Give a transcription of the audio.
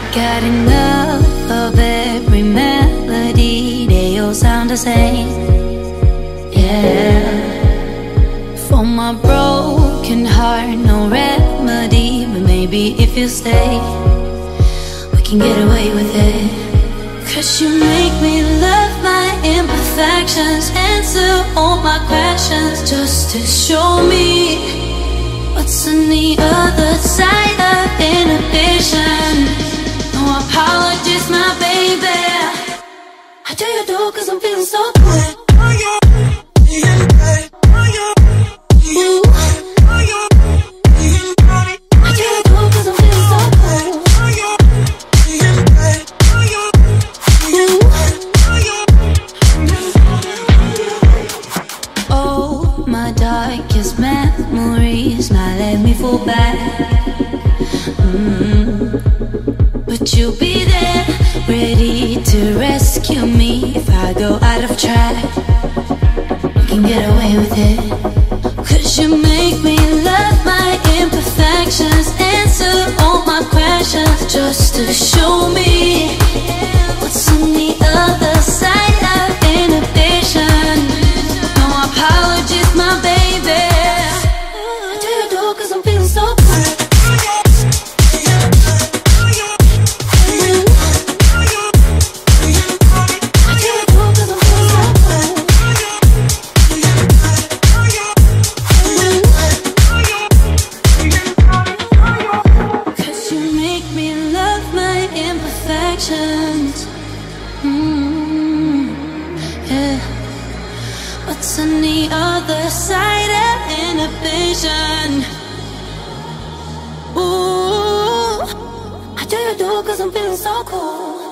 got enough of every melody, they all sound the same. Yeah. For my broken heart, no remedy, but maybe if you stay, we can get away with it. 'Cause you make me love my imperfections, answer all my questions, just to show me what's on the other side of inhibition. No apologies, my baby. I do you do 'cause I'm feeling so good. Darkest memories now let me fall back. But you'll be there, ready to rescue me if I go out of track. You can get away with it. 'Cause you make me love my imperfections, answer all my questions, just to show me what's on the other side of inhibition. No apologies, my baby. I do you do 'cause I'm feeling so good. What's on the other side of inhibition? Ooh, I do you do 'cause I'm feeling so cool.